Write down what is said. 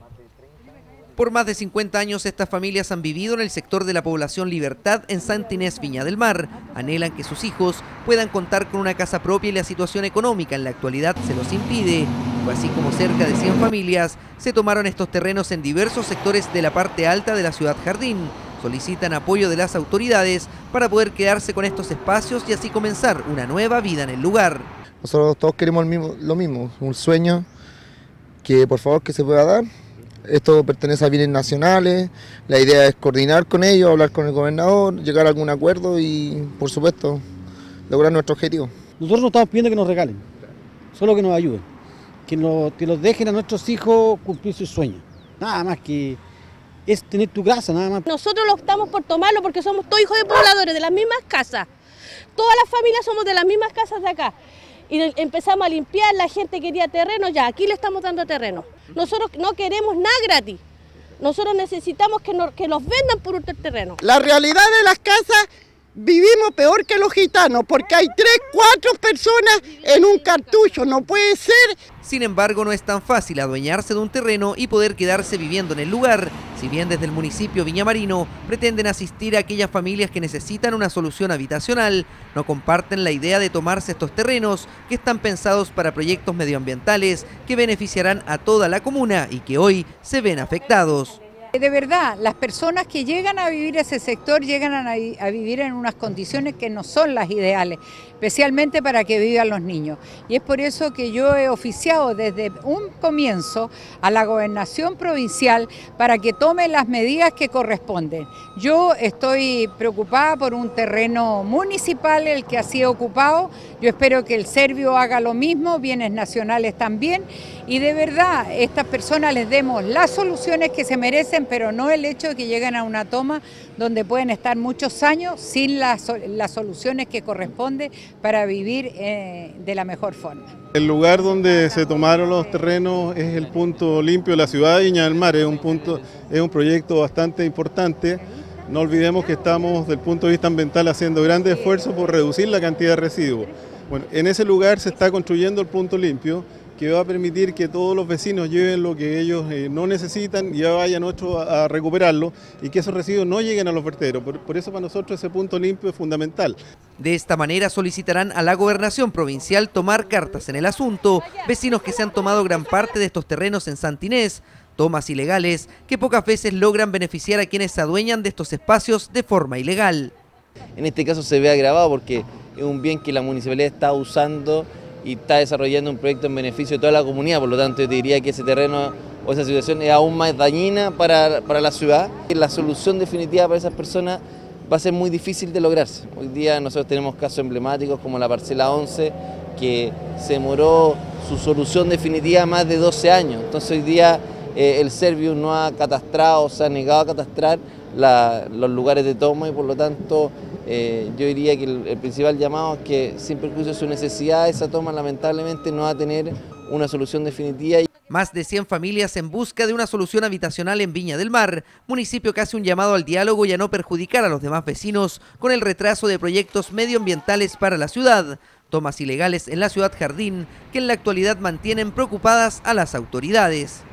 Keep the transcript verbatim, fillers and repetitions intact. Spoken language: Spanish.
Por más de cincuenta años estas familias han vivido en el sector de la población Libertad en Santa Inés, Viña del Mar. Anhelan que sus hijos puedan contar con una casa propia y la situación económica en la actualidad se los impide. Fue así como cerca de cien familias se tomaron estos terrenos en diversos sectores de la parte alta de la ciudad Jardín. Solicitan apoyo de las autoridades para poder quedarse con estos espacios y así comenzar una nueva vida en el lugar. Nosotros todos queremos el mismo, lo mismo, un sueño que por favor que se pueda dar. Esto pertenece a bienes nacionales, la idea es coordinar con ellos, hablar con el gobernador, llegar a algún acuerdo y, por supuesto, lograr nuestro objetivo. Nosotros no estamos pidiendo que nos regalen, solo que nos ayuden, que, nos, que los dejen a nuestros hijos cumplir sus sueños. Nada más que es tener tu casa, nada más. Nosotros lo optamos por tomarlo porque somos todos hijos de pobladores, de las mismas casas. Todas las familias somos de las mismas casas de acá. Y empezamos a limpiar, la gente quería terreno, ya aquí le estamos dando terreno. Nosotros no queremos nada gratis, nosotros necesitamos que nos, que nos vendan por un terreno. La realidad de las casas, vivimos peor que los gitanos, porque hay tres, cuatro personas en un cartucho, no puede ser. Sin embargo, no es tan fácil adueñarse de un terreno y poder quedarse viviendo en el lugar. Si bien desde el municipio Viñamarino pretenden asistir a aquellas familias que necesitan una solución habitacional, no comparten la idea de tomarse estos terrenos que están pensados para proyectos medioambientales que beneficiarán a toda la comuna y que hoy se ven afectados. De verdad, las personas que llegan a vivir ese sector llegan a, a vivir en unas condiciones que no son las ideales, especialmente para que vivan los niños. Y es por eso que yo he oficiado desde un comienzo a la gobernación provincial para que tome las medidas que corresponden. Yo estoy preocupada por un terreno municipal, el que ha sido ocupado. Yo espero que el Servio haga lo mismo, bienes nacionales también. Y de verdad, a estas personas les demos las soluciones que se merecen, pero no el hecho de que lleguen a una toma donde pueden estar muchos años sin las, las soluciones que corresponden para vivir eh, de la mejor forma. El lugar donde se tomaron los terrenos es el punto limpio de la ciudad de Viña del Mar, es un, punto, es un proyecto bastante importante. No olvidemos que estamos, desde el punto de vista ambiental, haciendo grandes esfuerzos por reducir la cantidad de residuos. Bueno, en ese lugar se está construyendo el punto limpio, que va a permitir que todos los vecinos lleven lo que ellos eh, no necesitan y ya vayan otros a, a recuperarlo y que esos residuos no lleguen a los vertederos. Por, por eso para nosotros ese punto limpio es fundamental. De esta manera solicitarán a la gobernación provincial tomar cartas en el asunto. Vecinos que se han tomado gran parte de estos terrenos en Santa Inés, tomas ilegales que pocas veces logran beneficiar a quienes se adueñan de estos espacios de forma ilegal. En este caso se ve agravado porque es un bien que la municipalidad está usando y está desarrollando un proyecto en beneficio de toda la comunidad, por lo tanto yo te diría que ese terreno o esa situación es aún más dañina para, para la ciudad. La solución definitiva para esas personas va a ser muy difícil de lograrse. Hoy día nosotros tenemos casos emblemáticos como la parcela once, que se demoró su solución definitiva más de doce años, entonces hoy día eh, el Servio no ha catastrado, se ha negado a catastrar la, los lugares de toma y por lo tanto Eh, yo diría que el, el principal llamado es que sin perjuicio de su necesidad, esa toma lamentablemente no va a tener una solución definitiva. Más de cien familias en busca de una solución habitacional en Viña del Mar, municipio que hace un llamado al diálogo y a no perjudicar a los demás vecinos con el retraso de proyectos medioambientales para la ciudad. Tomas ilegales en la ciudad Jardín que en la actualidad mantienen preocupadas a las autoridades.